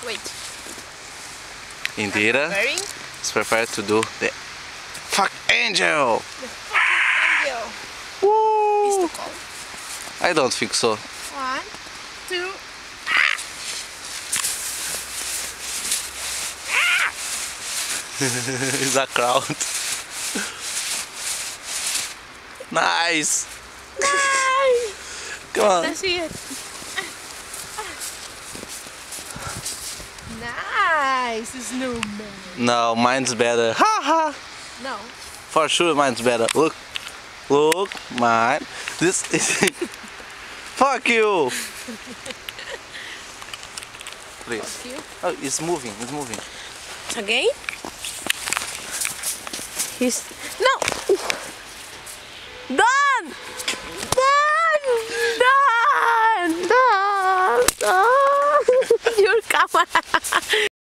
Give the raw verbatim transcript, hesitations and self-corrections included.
Wait. Indira is prepared to do the fuck angel. The fucking angel. Woo! Is too cold. I don't think so. One, two. It's a crowd. Nice. Nice. Come on. Let's see it. Nice, snowman. No, mine's better. Ha ha. No. For sure, mine's better. Look, look, mine. This is. Fuck you. Please. Fuck you. Oh, it's moving. It's moving. Again? He's no. Done. Done. Done. Done. Done. Your camera.